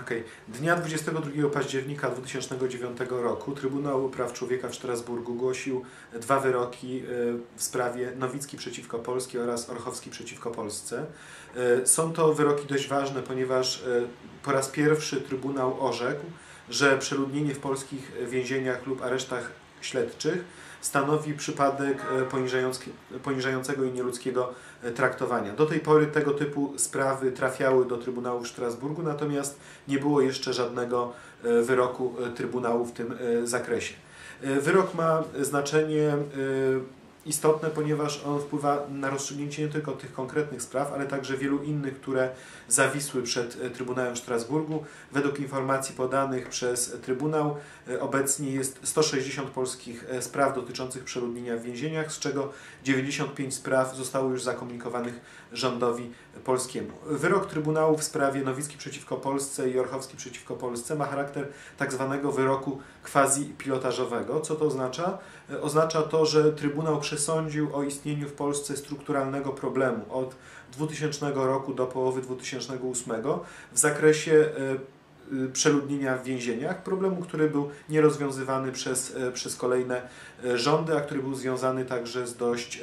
Dnia 22 października 2009 roku Trybunał Praw Człowieka w Strasburgu głosił dwa wyroki w sprawie Nowicki przeciwko Polsce oraz Orchowski przeciwko Polsce. Są to wyroki dość ważne, ponieważ po raz pierwszy Trybunał orzekł, że przeludnienie w polskich więzieniach lub aresztach śledczych stanowi przypadek poniżającego i nieludzkiego traktowania. Do tej pory tego typu sprawy trafiały do Trybunału w Strasburgu, natomiast nie było jeszcze żadnego wyroku Trybunału w tym zakresie. Wyrok ma znaczenie istotne, ponieważ on wpływa na rozstrzygnięcie nie tylko tych konkretnych spraw, ale także wielu innych, które zawisły przed Trybunałem w Strasburgu. Według informacji podanych przez Trybunał obecnie jest 160 polskich spraw dotyczących przeludnienia w więzieniach, z czego 95 spraw zostało już zakomunikowanych rządowi polskiemu. Wyrok Trybunału w sprawie Nowicki przeciwko Polsce i Orchowski przeciwko Polsce ma charakter tak zwanego wyroku quasi-pilotażowego. Co to oznacza? Oznacza to, że Trybunał przesądził o istnieniu w Polsce strukturalnego problemu od 2000 roku do połowy 2008 w zakresie przeludnienia w więzieniach, problemu, który był nierozwiązywany przez kolejne rządy, a który był związany także z dość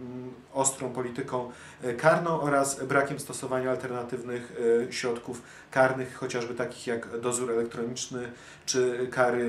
ostrą polityką karną oraz brakiem stosowania alternatywnych środków karnych, chociażby takich jak dozór elektroniczny czy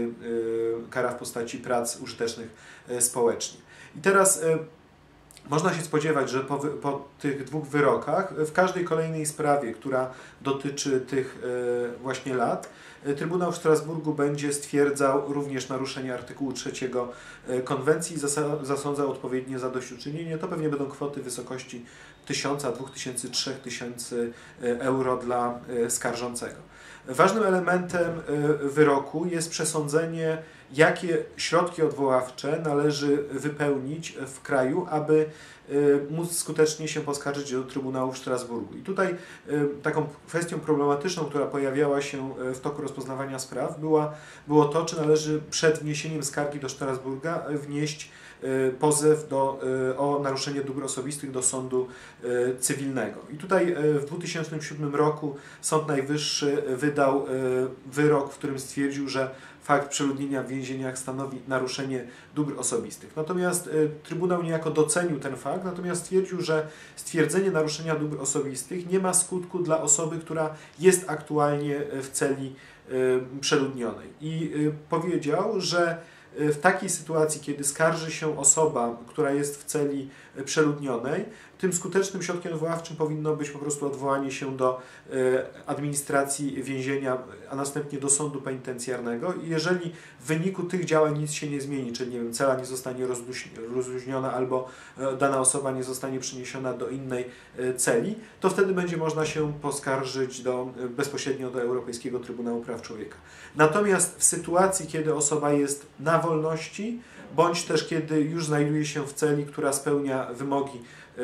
kara w postaci prac użytecznych społecznie. I teraz można się spodziewać, że po tych dwóch wyrokach, w każdej kolejnej sprawie, która dotyczy tych właśnie lat, Trybunał w Strasburgu będzie stwierdzał również naruszenie artykułu 3 konwencji i zasądzał odpowiednie zadośćuczynienie. To pewnie będą kwoty w wysokości 1000, 2000, 3000 euro dla skarżącego. Ważnym elementem wyroku jest przesądzenie, jakie środki odwoławcze należy wypełnić w kraju, aby móc skutecznie się poskarżyć do Trybunału w Strasburgu. I tutaj taką kwestią problematyczną, która pojawiała się w toku rozpoznawania spraw, było to, czy należy przed wniesieniem skargi do Strasburga wnieść pozew o naruszenie dóbr osobistych do sądu cywilnego. I tutaj w 2007 roku Sąd Najwyższy wydał wyrok, w którym stwierdził, że fakt przeludnienia w więzieniach stanowi naruszenie dóbr osobistych. Natomiast Trybunał niejako docenił ten fakt, natomiast stwierdził, że stwierdzenie naruszenia dóbr osobistych nie ma skutku dla osoby, która jest aktualnie w celi przeludnionej. I powiedział, że w takiej sytuacji, kiedy skarży się osoba, która jest w celi przeludnionej, tym skutecznym środkiem odwoławczym powinno być po prostu odwołanie się do administracji więzienia, a następnie do sądu penitencjarnego. I jeżeli w wyniku tych działań nic się nie zmieni, czyli nie wiem, cela nie zostanie rozluźniona albo dana osoba nie zostanie przeniesiona do innej celi, to wtedy będzie można się poskarżyć bezpośrednio do Europejskiego Trybunału Praw Człowieka. Natomiast w sytuacji, kiedy osoba jest na wolności, bądź też kiedy już znajduje się w celi, która spełnia wymogi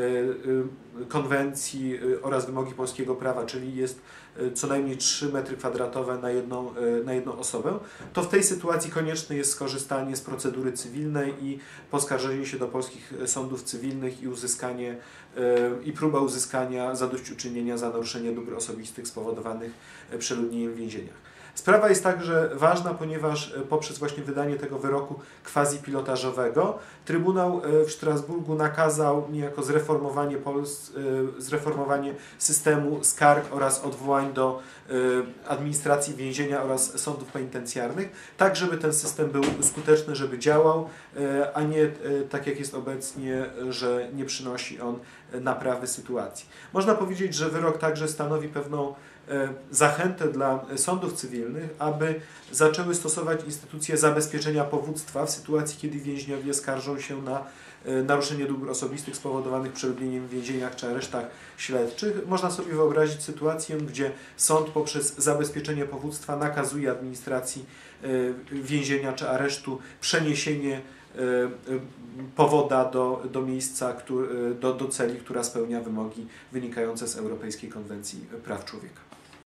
konwencji oraz wymogi polskiego prawa, czyli jest co najmniej 3 m² na jedną osobę, to w tej sytuacji konieczne jest skorzystanie z procedury cywilnej i poskarżenie się do polskich sądów cywilnych i próba uzyskania zadośćuczynienia za naruszenie dóbr osobistych spowodowanych przeludnieniem w więzieniach. Sprawa jest także ważna, ponieważ poprzez właśnie wydanie tego wyroku quasi-pilotażowego Trybunał w Strasburgu nakazał niejako zreformowanie systemu skarg oraz odwołań do administracji więzienia oraz sądów penitencjarnych, tak żeby ten system był skuteczny, żeby działał, a nie tak jak jest obecnie, że nie przynosi on naprawy sytuacji. Można powiedzieć, że wyrok także stanowi pewną zachętę dla sądów cywilnych, aby zaczęły stosować instytucje zabezpieczenia powództwa w sytuacji, kiedy więźniowie skarżą się na naruszenie dóbr osobistych spowodowanych przeludnieniem w więzieniach czy aresztach śledczych. Można sobie wyobrazić sytuację, gdzie sąd poprzez zabezpieczenie powództwa nakazuje administracji więzienia czy aresztu przeniesienie powoda do miejsca, do celi, która spełnia wymogi wynikające z Europejskiej Konwencji Praw Człowieka.